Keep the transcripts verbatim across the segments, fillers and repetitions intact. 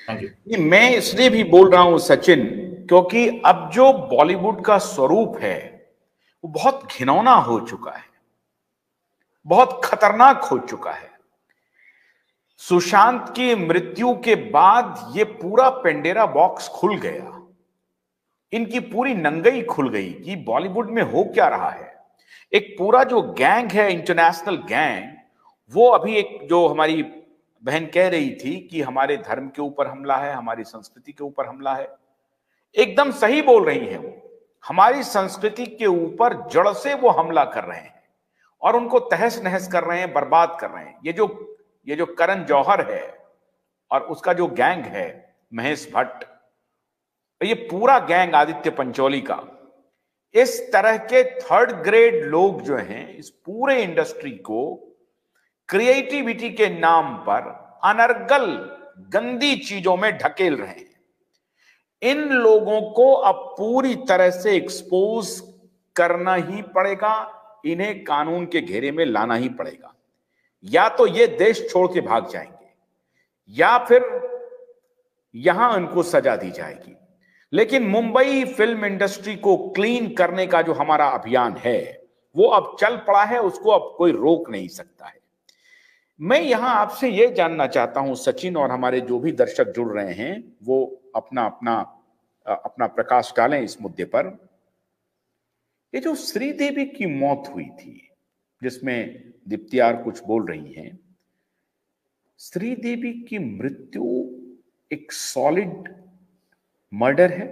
Thank you. नहीं, मैं इसलिए भी बोल रहा हूं सचिन, क्योंकि अब जो बॉलीवुड का स्वरूप है वो बहुत घिनौना हो चुका है, बहुत खतरनाक हो चुका है। सुशांत की मृत्यु के बाद ये पूरा पेंडेरा बॉक्स खुल गया, इनकी पूरी नंगई खुल गई कि बॉलीवुड में हो क्या रहा है। एक पूरा जो गैंग है, इंटरनेशनल गैंग, वो अभी एक जो हमारी बहन कह रही थी कि हमारे धर्म के ऊपर हमला है, हमारी संस्कृति के ऊपर हमला है, एकदम सही बोल रही है वो। हमारी संस्कृति के ऊपर जड़ से वो हमला कर रहे हैं और उनको तहस नहस कर रहे हैं, बर्बाद कर रहे हैं। ये जो ये जो करण जौहर है और उसका जो गैंग है महेश भट्ट, ये पूरा गैंग आदित्य पंचोली का, इस तरह के थर्ड ग्रेड लोग जो हैं इस पूरे इंडस्ट्री को क्रिएटिविटी के नाम पर अनर्गल गंदी चीजों में ढकेल रहे हैं। इन लोगों को अब पूरी तरह से एक्सपोज करना ही पड़ेगा, इन्हें कानून के घेरे में लाना ही पड़ेगा। या तो ये देश छोड़ के भाग जाएंगे या फिर यहां उनको सजा दी जाएगी। लेकिन मुंबई फिल्म इंडस्ट्री को क्लीन करने का जो हमारा अभियान है वो अब चल पड़ा है, उसको अब कोई रोक नहीं सकता है। मैं यहां आपसे यह जानना चाहता हूं सचिन, और हमारे जो भी दर्शक जुड़ रहे हैं वो अपना अपना अपना प्रकाश डालें इस मुद्दे पर। ये जो श्रीदेवी की मौत हुई थी, जिसमें दीप्ति आर कुछ बोल रही हैं, श्रीदेवी की मृत्यु एक सॉलिड मर्डर है?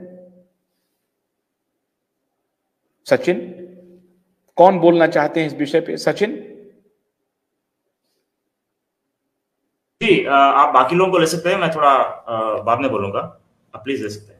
सचिन, कौन बोलना चाहते हैं इस विषय पे? सचिन जी, आप बाकी लोगों को ले सकते हैं, मैं थोड़ा बाद में बोलूंगा, आप प्लीज ले सकते हैं।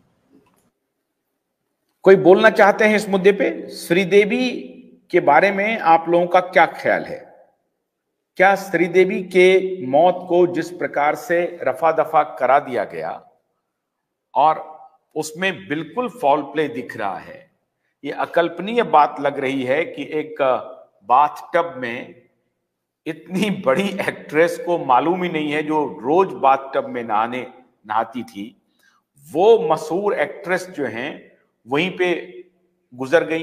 कोई बोलना चाहते हैं इस मुद्दे पे? श्रीदेवी के बारे में आप लोगों का क्या ख्याल है? क्या श्रीदेवी के मौत को जिस प्रकार से रफा दफा करा दिया गया और उसमें बिल्कुल फॉल प्ले दिख रहा है, ये अकल्पनीय बात लग रही है कि एक बाथटब में इतनी बड़ी एक्ट्रेस को मालूम ही नहीं है, जो रोज बाथटब में नहाने नहाती थी, वो मशहूर एक्ट्रेस जो हैं वहीं पे गुजर गई।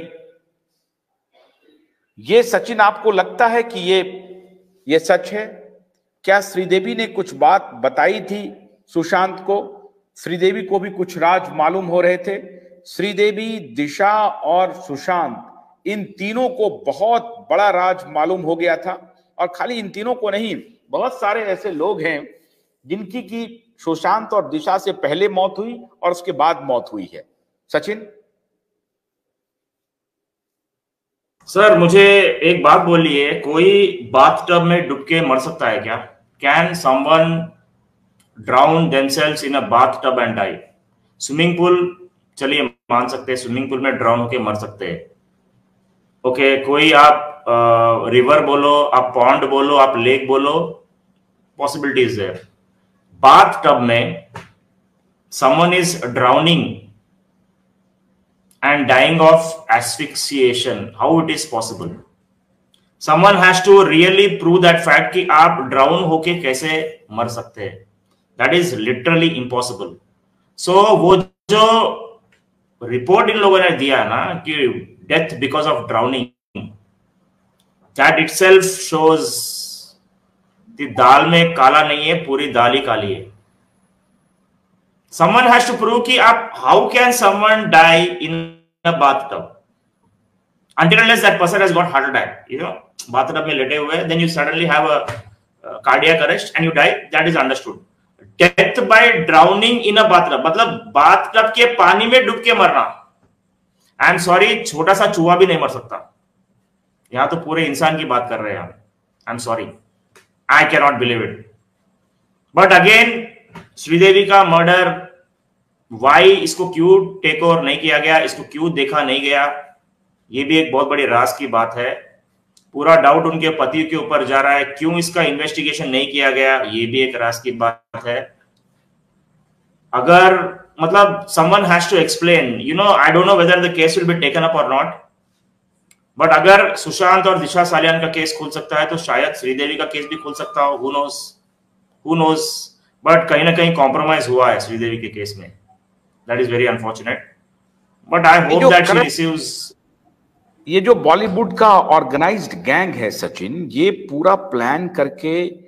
ये सचिन आपको लगता है कि ये ये सच है? क्या श्रीदेवी ने कुछ बात बताई थी सुशांत को? श्रीदेवी को भी कुछ राज मालूम हो रहे थे। श्रीदेवी, दिशा और सुशांत, इन तीनों को बहुत बड़ा राज मालूम हो गया था। और खाली इन तीनों को नहीं, बहुत सारे ऐसे लोग हैं जिनकी की सुशांत और दिशा से पहले मौत हुई और उसके बाद मौत हुई है। सचिन सर, मुझे एक बात बोलिए, कोई बाथटब में डूब के मर सकता है क्या? Can someone drown themselves in a bathtub and die? Swimming pool चलिए मान सकते हैं, स्विमिंग पूल में ड्राउन होके मर सकते हैं। ओके, कोई आप रिवर uh, बोलो, आप पॉन्ड बोलो, आप लेक बोलो, पॉसिबिलिटीज है। बाथटब में someone is drowning and dying of asphyxiation, how it is possible? Someone has to really prove that fact कि आप drown होके कैसे मर सकते हैं। That is literally impossible. So वो जो रिपोर्ट इन लोगों ने दिया ना कि death because of drowning, that itself shows कि दाल में काला नहीं है, पूरी दाल ही काली है। Someone has to prove कि आप how can someone die in a bathtub until unless that person has got heart attack, you know, bathtub में लेटे हुए, then you suddenly have a uh, cardiac arrest and you die, that is understood. Death by drowning in a bathtub मतलब bathtub के पानी में डूब के मरना, I am sorry, छोटा सा चूहा भी नहीं मर सकता। यहाँ तो पूरे इंसान की बात कर रहे हैं हम। I am sorry, I cannot believe it. But again, Sridevi का मर्डर, वाई इसको क्यों टेक ओवर नहीं किया गया, इसको क्यों देखा नहीं गया, ये भी एक बहुत बड़ी राज की बात है। पूरा डाउट उनके पति के ऊपर जा रहा है, क्यों इसका इन्वेस्टिगेशन नहीं किया गया, ये भी एक राज की बात है। अगर मतलब someone has to explain, you know, I don't know whether the case will be taken up और नॉट, बट अगर सुशांत और दिशा सालियान का केस खुल सकता है तो शायद श्रीदेवी का केस भी खुल सकता हो, who knows who knows but कहीं ना कहीं कॉम्प्रोमाइज हुआ है श्रीदेवी के केस में. That is very unfortunate, but I hope that she receives. ये जो बॉलीवुड का ऑर्गेनाइज्ड गैंग है सचिन, ये पूरा प्लान करके